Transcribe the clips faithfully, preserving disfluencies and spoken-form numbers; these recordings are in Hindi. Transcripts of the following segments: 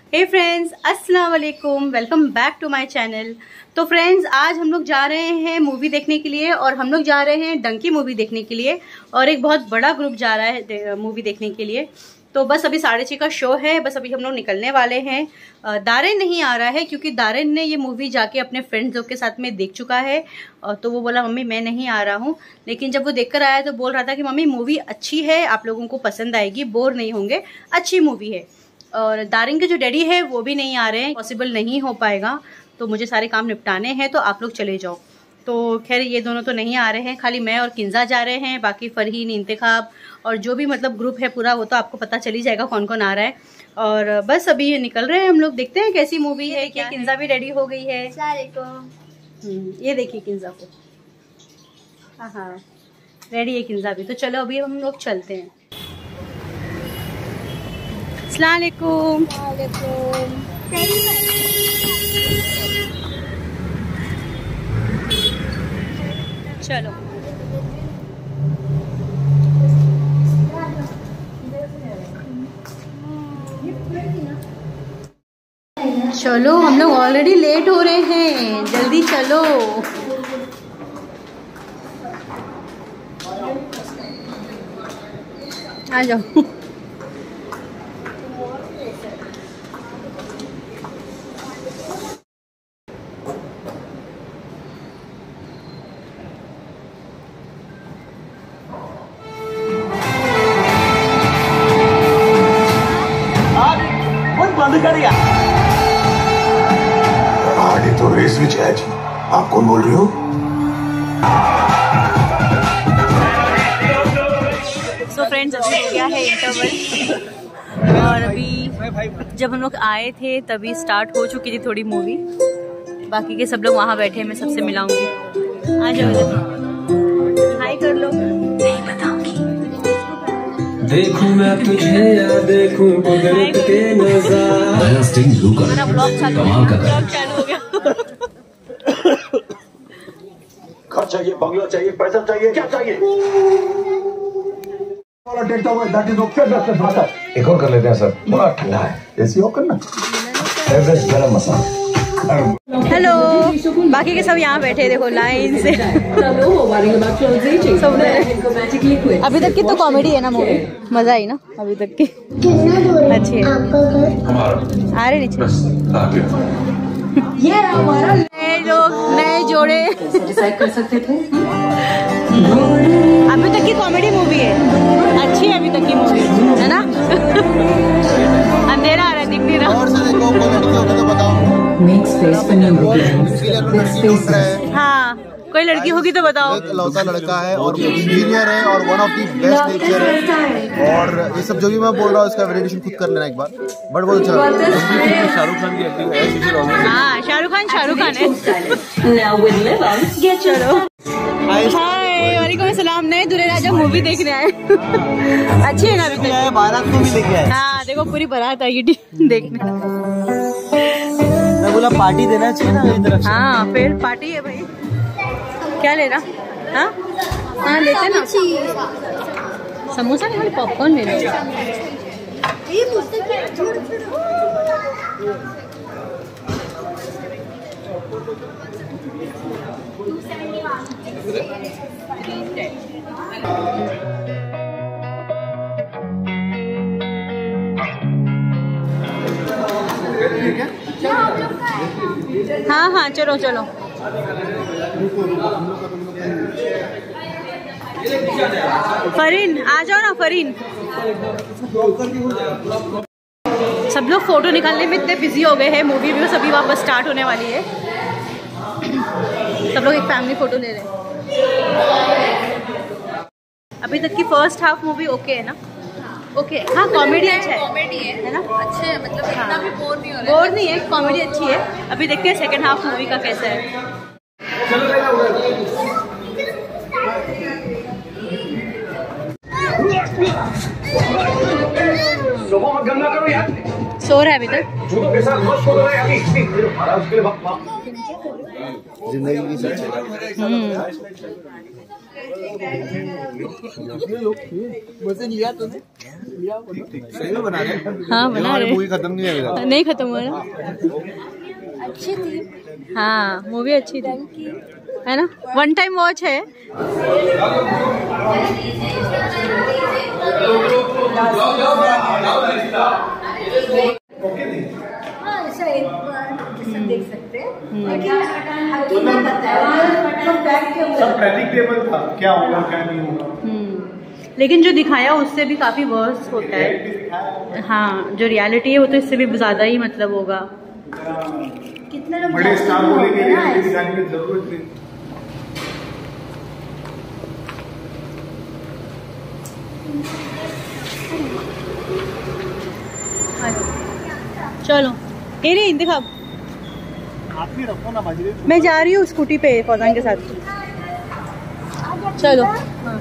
हे फ्रेंड्स, अस्सलाम वालेकुम, welcome back to my channel. तो फ्रेंड्स, आज हम लोग जा रहे हैं मूवी देखने के लिए और हम लोग जा रहे हैं डंकी मूवी देखने के लिए और एक बहुत बड़ा ग्रुप जा रहा है मूवी देखने के लिए। तो बस अभी साढ़े छः का शो है, बस अभी हम लोग निकलने वाले हैं। दारेन नहीं आ रहा है क्योंकि दारेन ने ये मूवी जाके अपने फ्रेंड्स लोग के साथ में देख चुका है। तो वो बोला मम्मी मैं नहीं आ रहा हूँ, लेकिन जब वो देखकर आया तो बोल रहा था कि मम्मी मूवी अच्छी है, आप लोगों को पसंद आएगी, बोर नहीं होंगे, अच्छी मूवी है। और दारिन के जो डैडी है वो भी नहीं आ रहे हैं, पॉसिबल नहीं हो पाएगा, तो मुझे सारे काम निपटाने हैं, तो आप लोग चले जाओ। तो खैर ये दोनों तो नहीं आ रहे हैं, खाली मैं और किंजा जा रहे हैं, बाकी फरहीन, इंतखाब और जो भी मतलब ग्रुप है पूरा वो तो आपको पता चल ही जाएगा कौन कौन आ रहा है। और बस अभी निकल रहे हैं हम लोग, देखते हैं कैसी मूवी है। क्या किंजा भी रेडी हो गई है? ये देखिए किंजा को, हाँ हाँ रेडी है किंजा भी। तो चलो अभी हम लोग चलते हैं। अस्सलाम वालेकुम। चलो चलो हम लोग ऑलरेडी लेट हो रहे हैं, जल्दी चलो। आ जाओ। आगे तो रेस विच है जी, आप कौन बोल रही हो? सो फ्रेंड्स, अभी हो गया है इंटरवल और अभी जब हम लोग आए थे तभी स्टार्ट हो चुकी थी थोड़ी मूवी। बाकी के सब लोग वहाँ बैठे हैं, मैं सबसे मिलाऊंगी। आ जाओ, हाय कर लो। नहीं बताऊंगी, देखूं मैं तुझे या देखूं कुदरत के नज़ारे। स्टिंग ब्लू का ब्लॉग चालू हो गया। घर चाहिए, बंगला चाहिए, पैसा चाहिए, क्या चाहिए? एक और कर लेते हैं सर, बड़ा ठंडा है, ऐसी और करना। एवरेस्ट गरम मसाला। हेलो, बाकी के सब यहाँ बैठे देखो लाइन से। अभी तक की तो कॉमेडी है ना मूवी, मजा आई ना अभी तक की, अच्छी है। आ रहे नीचे ये हमारा नए लोग, नए जोड़े डिसाइड कर सकते थे। अभी तक की कॉमेडी मूवी है, अच्छी है अभी तक की मूवी, है ना? अंधेरा आ रहा है, दिख नहीं रहा। हाँ, कोई लड़की होगी तो बताओ। एक लौता लड़का है और इंजीनियर है और one of the best nature है, और ये सब जो भी मैं बोल रहा हूँ इसका वैलिडेशन खुद कर लेना एक बार। बट वो शाहरुख खान की एक्टिंग है। हाँ, शाहरुख खान शाहरुख खान है। चलो हाय, वालेकुम सलाम। नए दूल्हे राजा मूवी देखने आए। अच्छी है ना? अभी तक बारात को भी देखे आए। हाँ देखो, पूरी बारात आई देखने। मैं बोला पार्टी देना चाहिए ना मेरी तरफ से। हाँ फिर पार्टी है भाई। क्या लेना? हाँ हाँ लेते ना, समोसा नहीं, वाले पॉपकॉर्न ले लो। हाँ हाँ चलो चलो। फरीन आ जाओ ना, फरीन। सब लोग फोटो निकालने में इतने बिजी हो गए हैं, मूवी भी सभी वापस स्टार्ट होने वाली है। सब लोग एक फैमिली फोटो ले रहे हैं। अभी तक की फर्स्ट हाफ मूवी ओके है ना? ओके हाँ, कॉमेडी अच्छा है, कॉमेडी है, है ना? अच्छे है, मतलब हाँ, इतना भी बोर नहीं हो रहा है। बोर नहीं है, कॉमेडी अच्छी है। अभी देखते हैं सेकंड हाफ मूवी का कैसा है। सो रहा है अभी तक। जिंदगी की सच्चाई। बना रहे हाँ बना रहे। मूवी खत्म नहीं है, नहीं खत्म हुआ ना। अच्छी थी। हाँ मूवी अच्छी थी है ना, वन टाइम वॉच है। हाँ ऐसा एक बार सब देख सकते हैं, लेकिन हकीकत बताया तो बैठ के सब प्रेडिक्टेबल था क्या होगा क्या नहीं होगा। लेकिन जो दिखाया उससे भी काफी वर्स होता है। हाँ जो रियलिटी है वो तो इससे भी ज्यादा ही मतलब होगा। कितने लोग बड़े जाते स्टार हैं को लेके ना रियलिटी ऐसे। दिखाने की जरूरत नहीं। चलो हेरी दिखा, आप भी रखो ना बाजी। मैं जा रही हूँ स्कूटी पे फौजान के साथ। चलो हाँ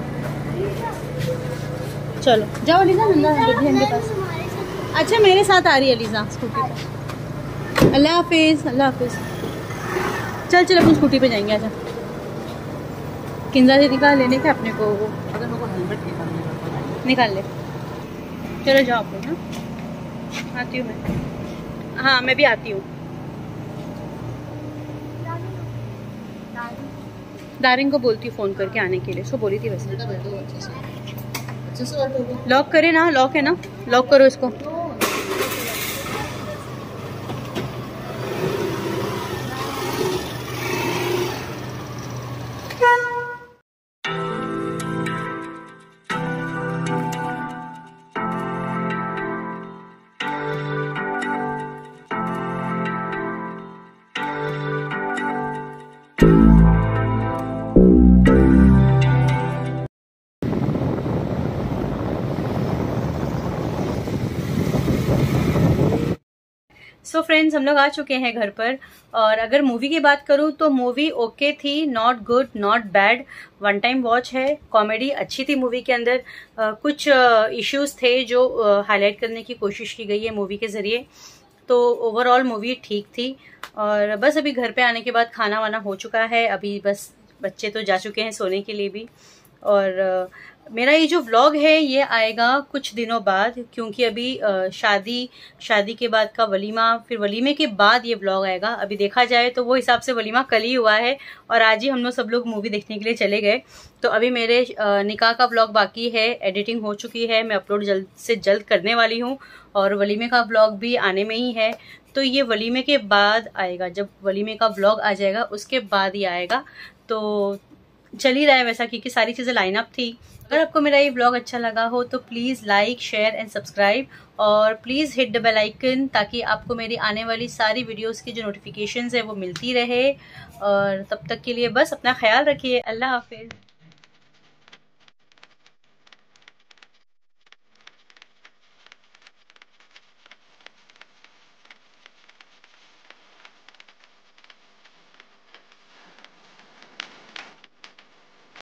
चलो जाओ लीजा, नंदा बहन के पास। अच्छा मेरे साथ आ रही है लीजा स्कूटी पे। अल्लाह हाफिज अल्लाह हाफिज। चल चल अपन स्कूटी पे जाएंगे। आजा किंजा से निकाल लेने का अपने को, वो अगर मेरे को हेलमेट निकाल ले। चलो जाओ आप लोग। हाँ आती हूँ मैं। हाँ मैं भी आती हूँ। दारिंग को बोलती हूँ फ़ोन करके आने के लिए, उसको बोली थी वैसे। लॉक करे ना, लॉक है ना, लॉक करो इसको। सो so फ्रेंड्स हम लोग आ चुके हैं घर पर, और अगर मूवी की बात करूँ तो मूवी ओके थी, not good not bad, one time watch है। कॉमेडी अच्छी थी मूवी के अंदर। uh, कुछ इश्यूज uh, थे जो हाईलाइट uh, करने की कोशिश की गई है मूवी के ज़रिए। तो ओवरऑल मूवी ठीक थी। और बस अभी घर पे आने के बाद खाना वाना हो चुका है, अभी बस बच्चे तो जा चुके हैं सोने के लिए भी। और uh, मेरा ये जो व्लॉग है ये आएगा कुछ दिनों बाद, क्योंकि अभी शादी शादी के बाद का वलीमा, फिर वलीमे के बाद ये व्लॉग आएगा। अभी देखा जाए तो वो हिसाब से वलीमा कल ही हुआ है और आज ही हम लोग सब लोग मूवी देखने के लिए चले गए। तो अभी मेरे निकाह का व्लॉग बाकी है, एडिटिंग हो चुकी है, मैं अपलोड जल्द से जल्द करने वाली हूँ। और वलीमे का व्लॉग भी आने में ही है, तो ये वलीमे के बाद आएगा। जब वलीमे का व्लॉग आ जाएगा उसके बाद ही आएगा। तो चल ही रहा है वैसा, क्योंकि सारी चीज़ें लाइन अप थी। अगर आपको मेरा ये व्लॉग अच्छा लगा हो तो please like share and subscribe, और please hit the bell icon, ताकि आपको मेरी आने वाली सारी वीडियोस की जो नोटिफिकेशंस है वो मिलती रहे। और तब तक के लिए बस अपना ख्याल रखिए। अल्लाह हाफिज़।